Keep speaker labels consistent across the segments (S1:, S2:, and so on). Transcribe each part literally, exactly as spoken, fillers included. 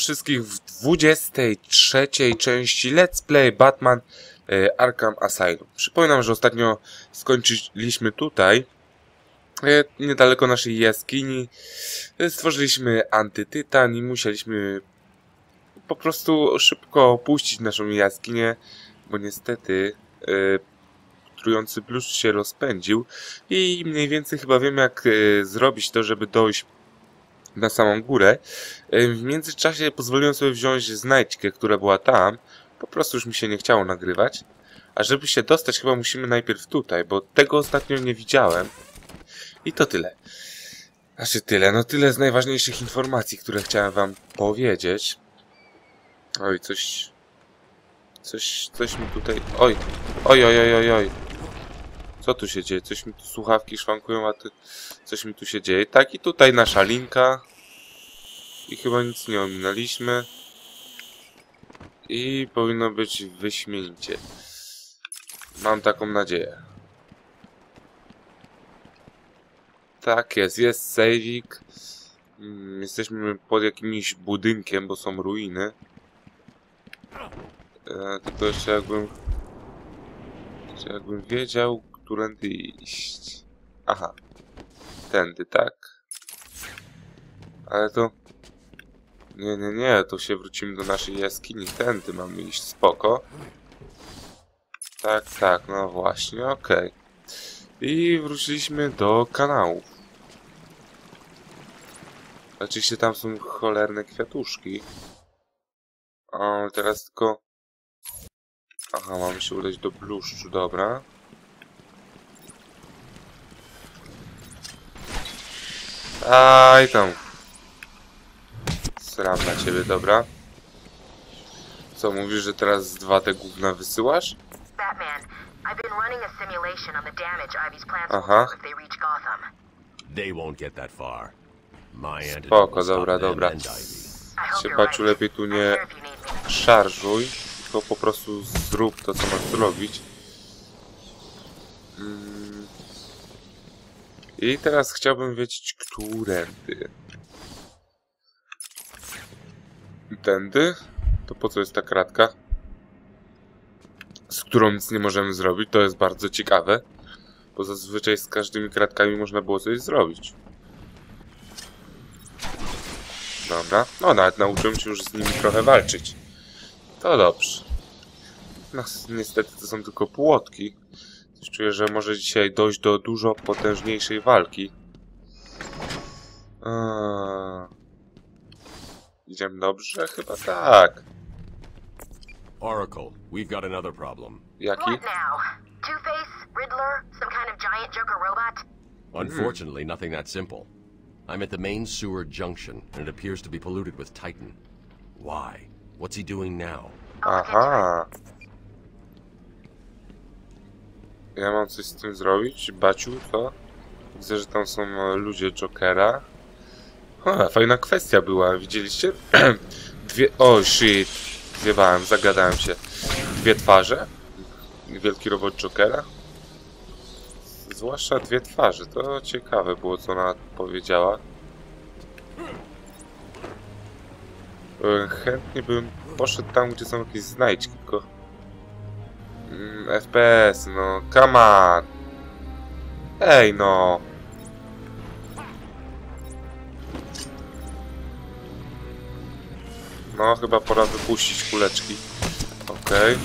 S1: wszystkich w dwudziestej trzeciej części Let's Play Batman e, Arkham Asylum. Przypominam, że ostatnio skończyliśmy tutaj, e, niedaleko naszej jaskini. E, stworzyliśmy antytytan i musieliśmy po prostu szybko opuścić naszą jaskinię, bo niestety e, trujący bluszcz się rozpędził i mniej więcej chyba wiem, jak e, zrobić to, żeby dojść na samą górę. W międzyczasie pozwoliłem sobie wziąć znajdźkę, która była tam. Po prostu już mi się nie chciało nagrywać. A żeby się dostać, chyba musimy najpierw tutaj, bo tego ostatnio nie widziałem. I to tyle. Znaczy tyle, no tyle z najważniejszych informacji, które chciałem wam powiedzieć. Oj, coś... Coś, coś mi tutaj... Oj, oj, oj, oj, oj, oj. Co tu się dzieje? Coś mi tu słuchawki szwankują, a ty... Coś mi tu się dzieje. Tak, i tutaj nasza linka. I chyba nic nie ominęliśmy. I powinno być wyśmienicie. Mam taką nadzieję. Tak jest, jest sejwik. Jesteśmy pod jakimś budynkiem, bo są ruiny. E, tylko jeszcze jakbym... Jeszcze jakbym wiedział, którędy iść. Aha. Tędy, tak? Ale to... Nie, nie, nie, to się wrócimy do naszej jaskini. Tędy mamy iść, spoko. Tak, tak, no właśnie, okej. Okay. I wróciliśmy do kanałów. Oczywiście tam są cholerne kwiatuszki. O, teraz tylko... Aha, mamy się udać do bluszczu, dobra. Aj tam. Sram na ciebie, dobra. Co, mówisz, że teraz dwa te gówna wysyłasz?
S2: Batman, I've been running a simulation on the damage Ivy's plants will
S1: Aha.
S2: do if they reach Gotham.
S3: They won't get that far. My antidote
S1: Spoko,
S3: will stop
S1: dobra,
S3: them
S1: dobra.
S3: and Ivy.
S2: I hope
S1: Się
S2: you're
S1: Baciu,
S2: right.
S1: lepiej tu
S2: I'm
S1: nie
S2: here if you need me.
S1: szarżuj, tylko po prostu zrób to, co masz zrobić. Mm. I teraz chciałbym wiedzieć, którędy. Tędy? To po co jest ta kratka? Z którą nic nie możemy zrobić, to jest bardzo ciekawe. Bo zazwyczaj z każdymi kratkami można było coś zrobić. Dobra, no nawet nauczyłem się już z nimi trochę walczyć. To dobrze. No, niestety to są tylko płotki. Coś czuję, że może dzisiaj dojść do dużo potężniejszej walki. Eee... Idziemy dobrze? Chyba tak.
S3: Oracle, we've got another problem.
S1: Jaki?
S2: What now? Two-Face? Riddler? Some kind of giant Joker robot?
S3: Unfortunately, nothing that simple. I'm at the main sewer junction, and it appears to be polluted with Titan. Why? What's he doing now?
S1: Aha. Ja mam coś z tym zrobić? Baciu, co? Widzę, że tam są ludzie Jokera. Ha, fajna kwestia była, widzieliście? Dwie... O, oh, shit. Zjebałem, zagadałem się. Dwie twarze? Wielki robot Jokera? Zwłaszcza dwie twarze. To ciekawe było, co ona powiedziała. Chętnie bym poszedł tam, gdzie są jakieś znajdźki, tylko... Mm, F P S, no, come on! Ej, no! No, chyba pora wypuścić kuleczki. Okej. Okay.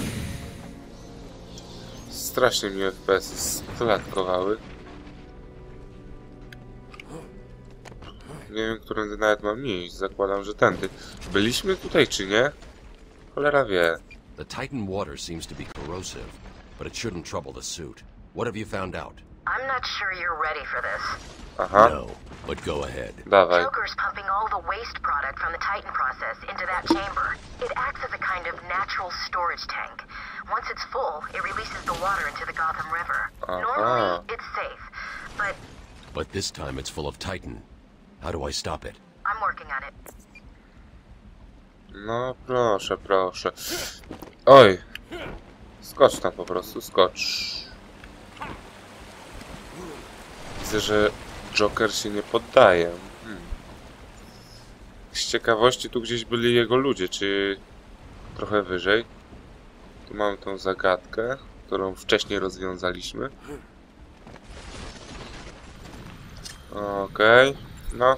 S1: Strasznie mi F P S sklatkowały. Nie wiem, którędy nawet mam iść. Zakładam, że tędy. Byliśmy tutaj, czy nie? Cholera wie.
S3: The Titan water seems to be corrosive, but it shouldn't trouble the suit. What have you found out?
S2: I'm not sure you're ready for this.
S1: Aha.
S3: No, but go ahead.
S1: Dawaj.
S2: Joker's pumping all the waste product from the Titan process into that chamber. It acts as a kind of natural storage tank. Once it's full, it releases the water into the Gotham River.
S1: Uh-huh.
S2: Normally, it's safe, but
S3: But this time it's full of Titan. How do I stop it?
S2: I'm working on it.
S1: No, proszę, proszę. Oj. Skocz tam po prostu, skocz. Widzę, że Joker się nie poddaje. Hmm. Z ciekawości tu gdzieś byli jego ludzie, czy trochę wyżej. Tu mamy tą zagadkę, którą wcześniej rozwiązaliśmy. Okej, okay. No.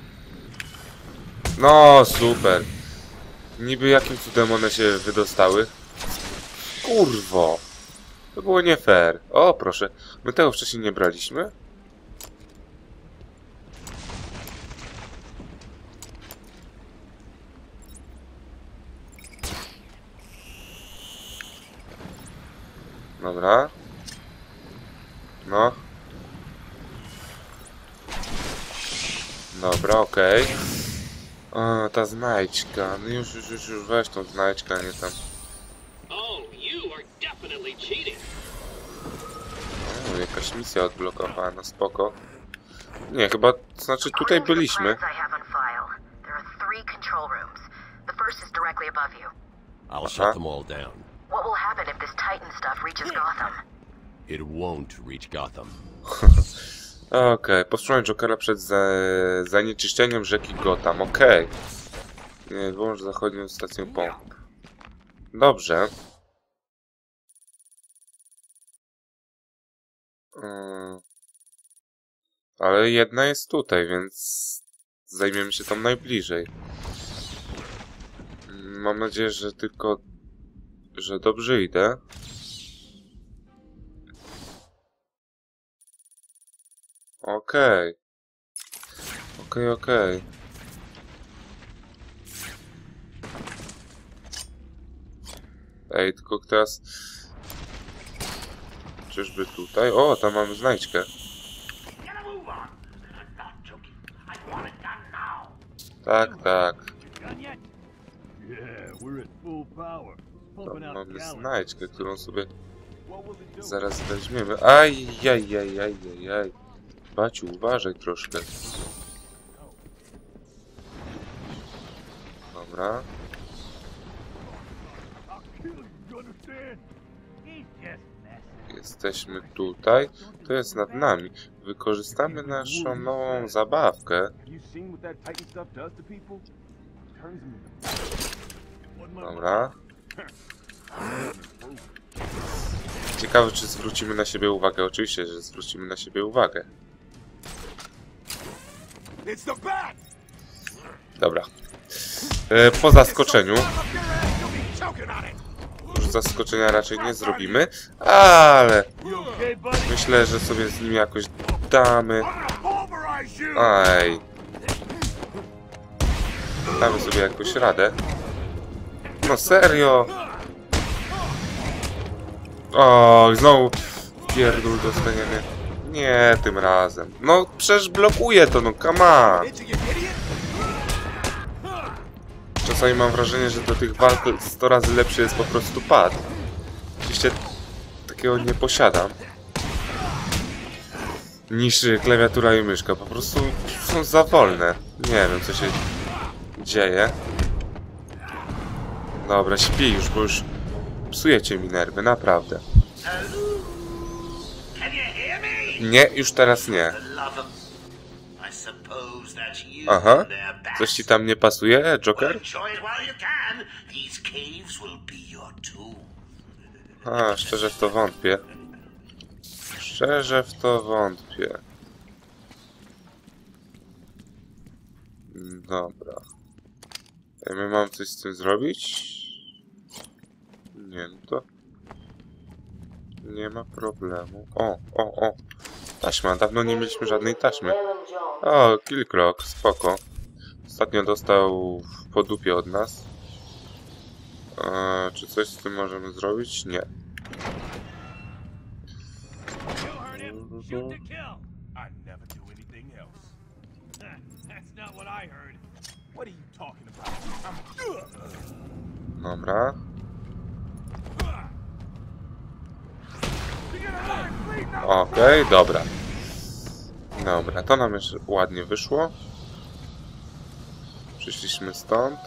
S1: No, super. Niby jakim cudem one się wydostały? Kurwo. To było nie fair. O, proszę. My tego wcześniej nie braliśmy? Dobra. No. Dobra, okej. Okay. O, ta znajdźka. No już, już, już, już weź tą znajdźkę, nie tam. O, jakaś misja odblokowana, spoko. Nie, chyba, to znaczy tutaj byliśmy.
S3: I'll shut them all down.
S2: What will happen if this Titan stuff reaches Gotham?
S3: It won't reach Gotham.
S1: Okej, okay. Powstrzymać Jokera przed za zanieczyszczeniem rzeki Gotham. Okej. Okay. Nie, wyłącz zachodnią stację pomp. Dobrze. Hmm. Ale jedna jest tutaj, więc zajmiemy się tam najbliżej. Mam nadzieję, że tylko... że dobrze idę. Okej. Okej, okej. Ej, tylko teraz... Czyżby tutaj? O, tam mamy znajdźkę. Tak, tak. Tam mamy znajdźkę, którą sobie zaraz weźmiemy. Aj, jaj, jaj, jaj, jaj. Baciu, uważaj troszkę. Dobra. Jesteśmy tutaj. To jest nad nami. Wykorzystamy naszą nową zabawkę. Dobra. Ciekawe, czy zwrócimy na siebie uwagę. Oczywiście, że zwrócimy na siebie uwagę. Dobra. E, po zaskoczeniu. Już zaskoczenia raczej nie zrobimy, ale myślę, że sobie z nim jakoś damy. Aj. Damy sobie jakoś radę. No serio. O, znowu pierdol dostaniemy. Nie, tym razem. No przecież blokuje to, no come on. Czasami mam wrażenie, że do tych walk sto razy lepszy jest po prostu pad. Oczywiście takiego nie posiadam. Niż klawiatura i myszka. Po prostu są za wolne. Nie wiem, co się dzieje. Dobra, śpi już, bo już psujecie mi nerwy, naprawdę. Nie, już teraz nie. Aha, coś ci tam nie pasuje, Joker? A, szczerze w to wątpię. Szczerze w to wątpię. Dobra. My mam coś z tym zrobić? Nie, no to... Nie ma problemu. O, o, o. Taśma. Dawno nie mieliśmy żadnej taśmy. O, Killcroc. Spoko. Ostatnio dostał po dupie od nas. Eee, czy coś z tym możemy zrobić? Nie. Dobra. Okej, okay, dobra. Dobra, to nam już ładnie wyszło. Przyszliśmy stąd.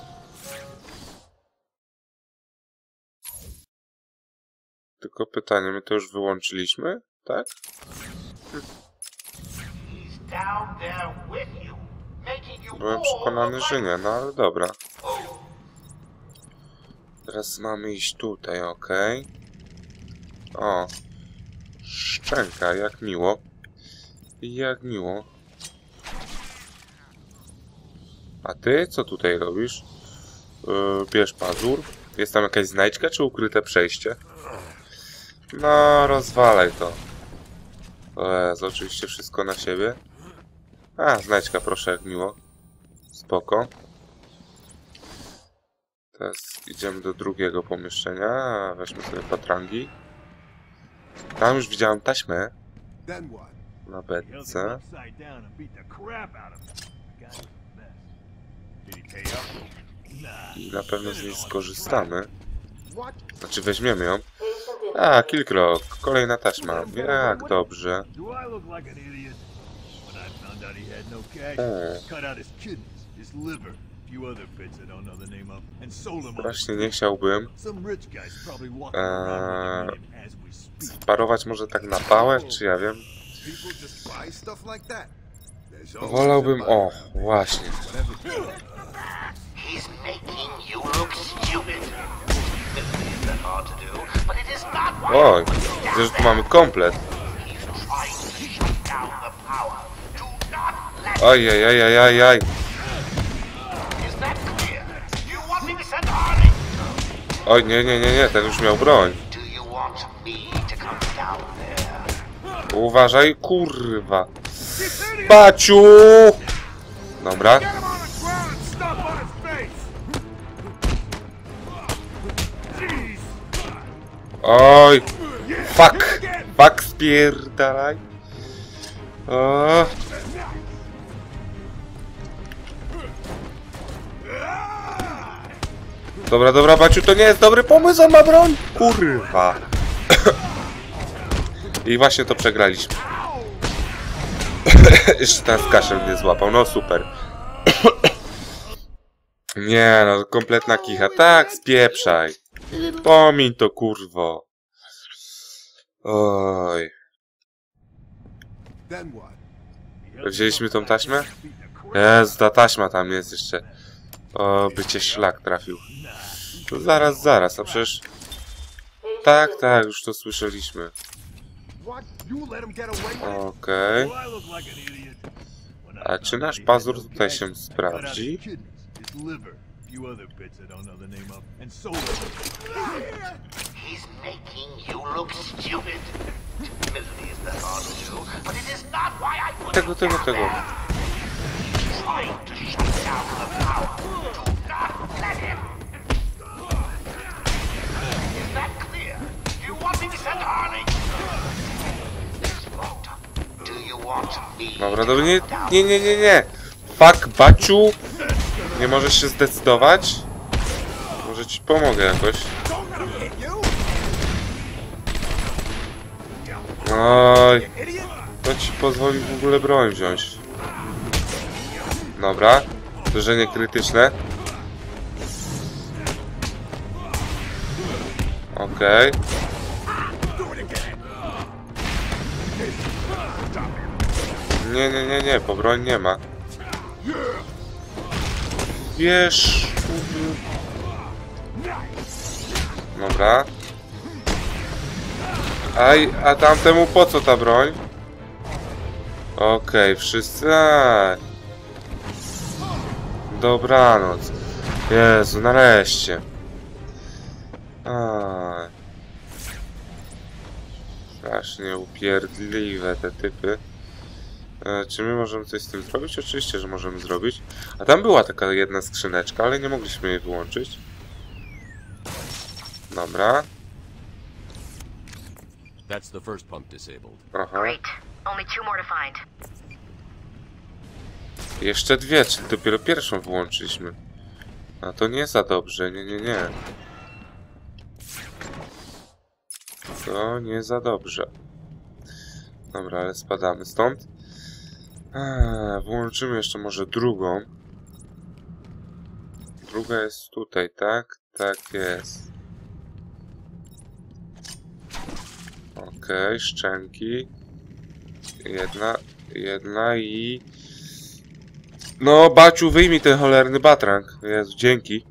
S1: Tylko pytanie, my to już wyłączyliśmy, tak? Hm. Byłem przekonany, że nie, no ale dobra. Teraz mamy iść tutaj, okej. O. Szczęka, jak miło. Jak miło. A ty co tutaj robisz? Yy, bierz pazur. Jest tam jakaś znajdźka, czy ukryte przejście? No, rozwalaj to. O Jezu, oczywiście wszystko na siebie. A, znajdźka, proszę, jak miło. Spoko. Teraz idziemy do drugiego pomieszczenia. Weźmy sobie patrangi. Tam już widziałem taśmę. Na beczce. I na pewno z niej skorzystamy. Znaczy weźmiemy ją. A, Killcroc. Kolejna taśma. Jak dobrze. O. Właśnie nie chciałbym eee, sparować może tak na pałę, czy ja wiem. Wolałbym... O, właśnie. Oj, widzę, że tu mamy komplet. Oj, oj, oj, oj, oj, oj. Oj, nie, nie, nie, nie, ten już miał broń. Uważaj, kurwa. Baciu! Dobra. Oj! Fuck! Fuck, spierdalaj! O. Dobra, dobra, Baciu, to nie jest dobry pomysł, on ma broń! Kurwa! I właśnie to przegraliśmy. Jeszcze ten kaszel mnie złapał, no super. Nie no, kompletna kicha. Tak, spieprzaj. Pomiń to, kurwo. Oj. Wzięliśmy tą taśmę? Jezu, ta taśma tam jest jeszcze. O, by cię szlak trafił. To zaraz, zaraz, a przecież... Tak, tak, już to słyszeliśmy. Okej. Okay. A czy nasz pazur tutaj się sprawdzi? Tego, tego, tego. Dobra, dobra, nie, nie, nie, nie, nie. Fuck, Baciu. Nie możesz się zdecydować? Może ci pomogę jakoś. Oj. To ci pozwoli w ogóle broń wziąć. Dobra. Uderzenie krytyczne. Okej. Okay. Nie, nie, nie, nie, bo broń nie ma. Wiesz... Dobra. Aj, a tamtemu po co ta broń? Okej, okay, wszyscy... A. Dobranoc. Jezu, nareszcie. A. Strasznie upierdliwe te typy. E, czy my możemy coś z tym zrobić? Oczywiście, że możemy zrobić. A tam była taka jedna skrzyneczka, ale nie mogliśmy jej wyłączyć. Dobra.
S3: That's the first pump disabled.
S1: Aha.
S2: Great. Only two more to find.
S1: Jeszcze dwie, czyli dopiero pierwszą wyłączyliśmy. A to nie za dobrze, nie, nie, nie. To nie za dobrze. Dobra, ale spadamy stąd. Eee, włączymy jeszcze może drugą. Druga jest tutaj, tak? Tak jest. Okej, okay, szczęki. Jedna, jedna i... No, Baciu, wyjmij ten cholerny batrang. Jezu, dzięki.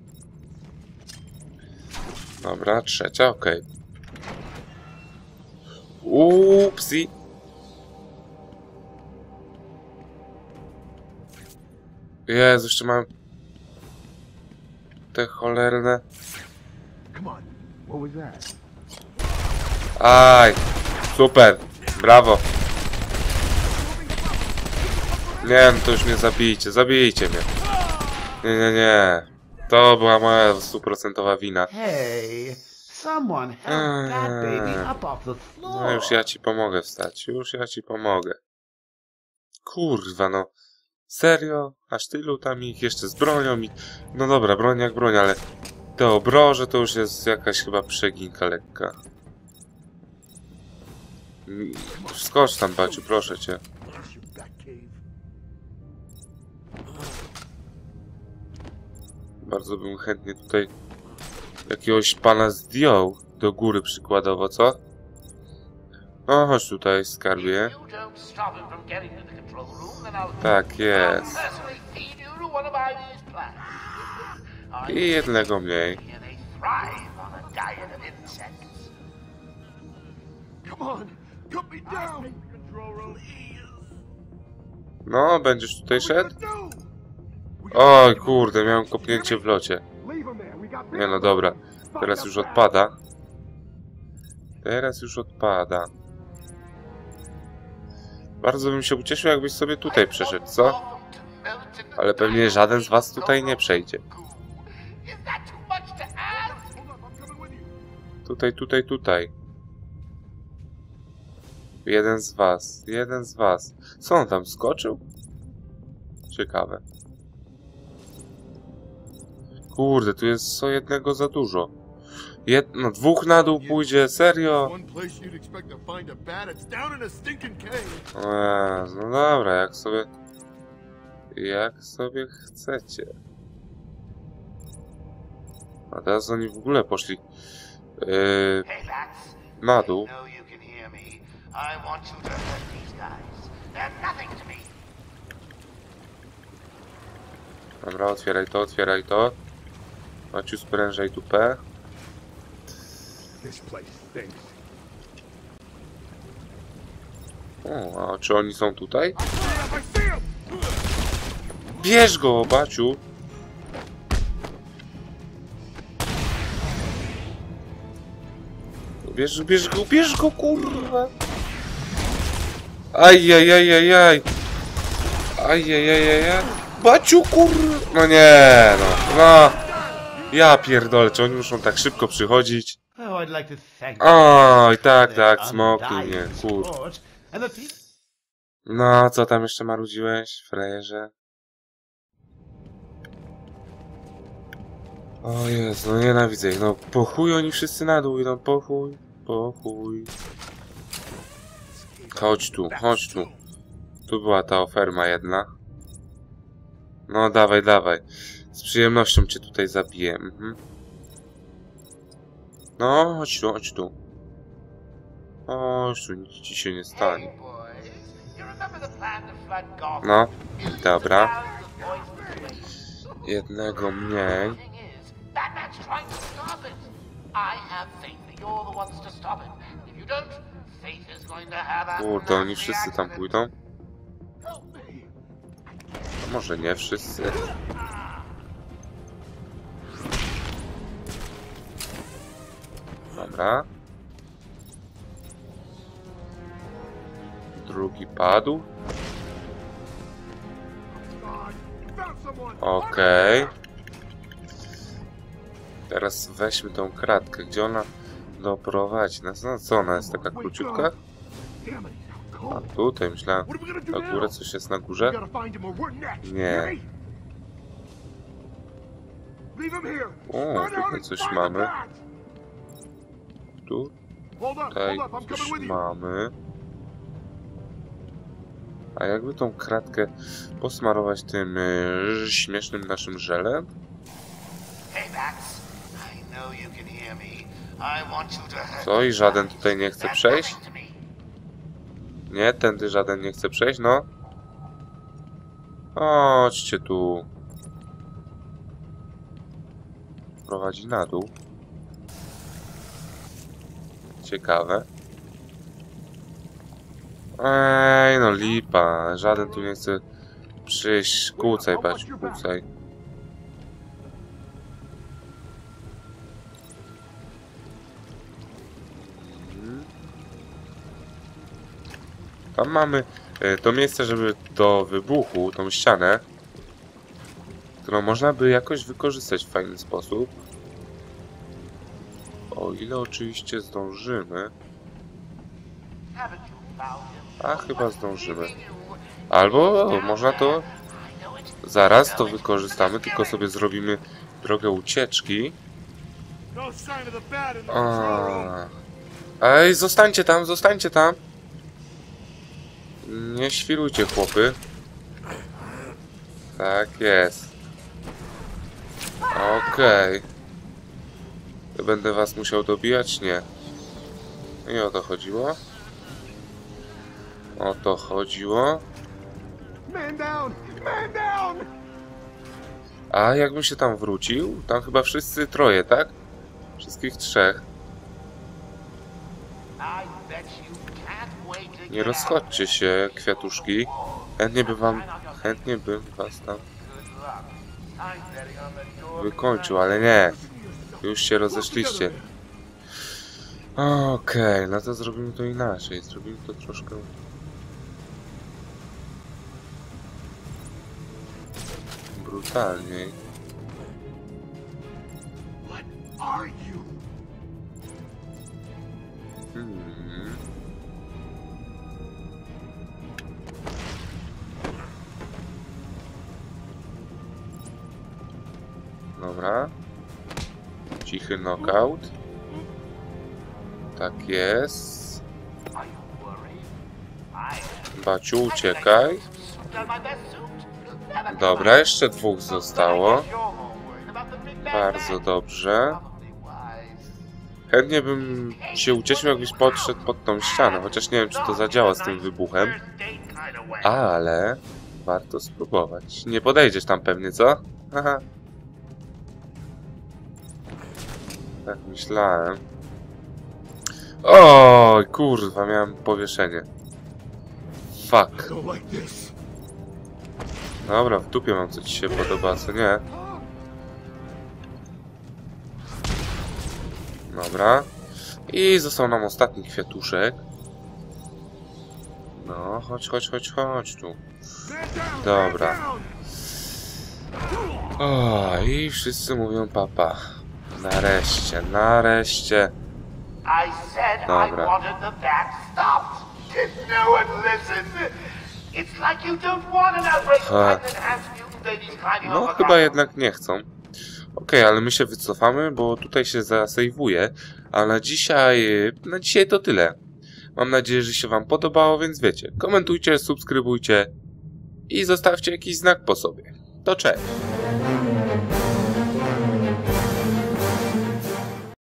S1: Dobra, trzecia, okej. Okay. Upsi. Jezu, jeszcze mam... te cholerne... Aj, super, brawo. Nie, no to już mnie zabijcie, zabijcie mnie. Nie, nie, nie. To była moja stuprocentowa wina.
S4: Hey, someone help that baby up off the floor.
S1: No już ja ci pomogę wstać, już ja ci pomogę. Kurwa, no. Serio? Aż tylu tam ich jeszcze z bronią i... No dobra, broń jak broń, ale... te obroże to już jest jakaś chyba przeginka lekka. Skocz tam, Baciu, proszę cię. Bardzo bym chętnie tutaj jakiegoś pana zdjął do góry przykładowo, co? No chodź tutaj, skarbie. Tak jest. I jednego mniej. No, będziesz tutaj szedł? Oj, kurde, miałem kopnięcie w locie. Nie no, dobra. Teraz już odpada. Teraz już odpada. Bardzo bym się ucieszył, jakbyś sobie tutaj przeszedł, co? Ale pewnie żaden z was tutaj nie przejdzie. Tutaj, tutaj, tutaj. Jeden z was. Jeden z was. Co on tam skoczył? Ciekawe. Kurde, tu jest co jednego za dużo. Jed... No, dwóch na dół pójdzie, serio? Eee, no dobra, jak sobie... Jak sobie chcecie. A teraz oni w ogóle poszli... Yy, na dół. Dobra, otwieraj to, otwieraj to. Maciu, sprężaj dupę. O, a czy oni są tutaj? Bierz go, Baciu! Bierz, bierz go, bierz go, kurwa! Ajajajajaj! Ajajajajaj! Baciu, kurwa! No nie, no, no! Ja pierdolę, czy oni muszą tak szybko przychodzić? Oj, tak, tak, smoknij mnie, kurwa. No, co tam jeszcze marudziłeś, frajerze? O Jezu, no nienawidzę ich, no po chuj oni wszyscy na dół idą, po chuj, po chuj. Chodź tu, chodź tu. Tu była ta oferma jedna. No dawaj, dawaj. Z przyjemnością cię tutaj zabiję. Mhm. No, chodź tu, chodź tu. Chodź tu, nic ci się nie stanie. No, dobra. Jednego mniej. Kurde, oni wszyscy tam pójdą? A może nie wszyscy? Dobra. Drugi padł. Okej. Okay. Teraz weźmy tą kratkę. Gdzie ona doprowadzi nas? No co, ona jest taka króciutka? A tutaj myślałem. Na górę coś jest na górze? Nie. O, tutaj coś mamy. Tutaj coś mamy. A jakby tą kratkę posmarować tym yy, śmiesznym naszym żelem? Co? I żaden tutaj nie chce przejść? Nie, tędy żaden nie chce przejść, no. Chodźcie tu. Prowadzi na dół. Ciekawe. Ej, no lipa. Żaden tu nie chce przyjść. Kłócaj, patrz, kłócaj. Tam mamy to miejsce, żeby do wybuchu, tą ścianę, którą można by jakoś wykorzystać w fajny sposób. O ile oczywiście zdążymy. A chyba zdążymy. Albo można to zaraz to wykorzystamy, tylko sobie zrobimy drogę ucieczki. A. Ej, zostańcie tam, zostańcie tam. Nie świrujcie, chłopy. Tak jest. Okej. Okay. Będę was musiał dobijać? Nie. I o to chodziło. O to chodziło. A jakbym się tam wrócił? Tam chyba wszyscy troje, tak? Wszystkich trzech. Nie rozchodźcie się, kwiatuszki. Chętnie bym wam... Chętnie bym was tam wykończył, ale nie. Już się rozeszliście. Okej, okay, no to zrobimy to inaczej. Zrobimy to troszkę... brutalniej. Hmm. Dobra. Cichy knockout. Tak jest. Baciu, uciekaj. Dobra, jeszcze dwóch zostało. Bardzo dobrze. Chętnie bym się ucieszył, jakbyś podszedł pod tą ścianę, chociaż nie wiem, czy to zadziała z tym wybuchem. Ale warto spróbować. Nie podejdziesz tam pewnie, co? Aha. Tak myślałem. Oj, kurwa, miałem powieszenie. Fuck. Dobra, w dupie mam, co ci się podoba, co nie. Dobra. I został nam ostatni kwiatuszek. No, chodź, chodź, chodź, chodź tu. Dobra. O, i wszyscy mówią papa. Nareszcie, nareszcie. Dobra. No, chyba jednak nie chcą. Okej, okay, ale my się wycofamy, bo tutaj się zasejwuje. A na dzisiaj, na dzisiaj to tyle. Mam nadzieję, że się wam podobało, więc wiecie, komentujcie, subskrybujcie i zostawcie jakiś znak po sobie. To cześć!